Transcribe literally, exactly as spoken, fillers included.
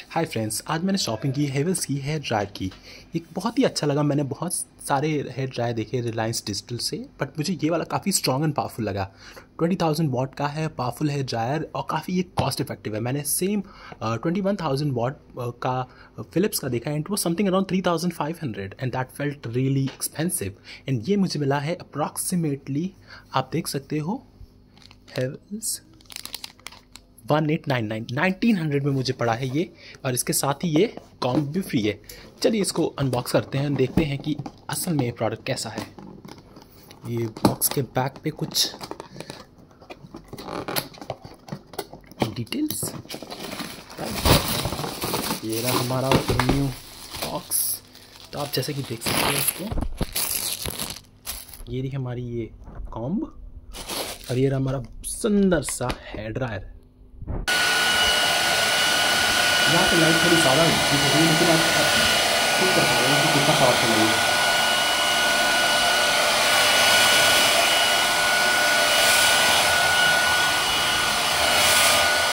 Hi friends, आज मैंने shopping की हेवल्स की हेयर ड्रायर की। एक बहुत ही अच्छा लगा। मैंने बहुत सारे हेयर ड्रायर देखे रिलायंस डिजिटल से, बट मुझे ये वाला काफ़ी स्ट्रॉन्ग एंड पावरफुल लगा। ट्वेंटी थाउजेंड वॉट का है, पावरफुल हेयर ड्रायर और काफ़ी ये कॉस्ट इफेक्टिव है। मैंने same twenty one thousand watt का फिलिप्स का देखा एंड वो something around three thousand five hundred and that felt really expensive. And ये मुझे मिला है अप्रॉक्सीमेटली, आप देख सकते हो, Havells one eight nine nine nineteen hundred में मुझे पड़ा है ये। और इसके साथ ही ये कॉम्ब भी फ्री है। चलिए इसको अनबॉक्स करते हैं, देखते हैं कि असल में ये प्रोडक्ट कैसा है। ये बॉक्स के बैक पे कुछ डिटेल्स। ये रहा हमारा न्यू बॉक्स। तो आप जैसे कि देख सकते हैं इसको, ये रही हमारी ये कॉम्ब और ये रहा हमारा सुंदर सा हेयर ड्रायर। यहाँ पे लाइट थोड़ी ज़्यादा दिख रही है, लेकिन आप खुद बता रहे हैं कि कितना पावरफुल है।